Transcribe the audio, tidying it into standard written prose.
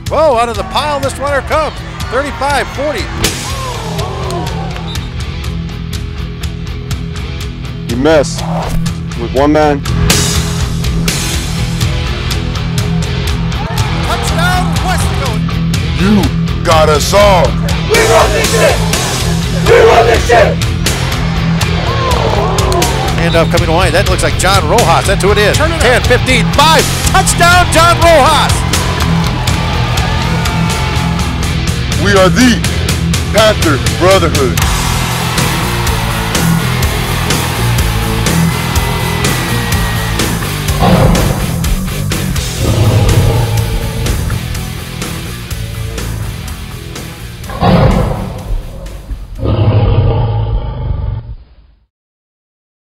Whoa, out of the pile this runner comes. 35, 40. You miss with one man. Touchdown, Westfield. You got us all. We run this shit! We run this shit! Handoff coming away. That looks like John Rojas. That's who it is. 10, 15, 5. Touchdown, John Rojas. We are the Panther Brotherhood.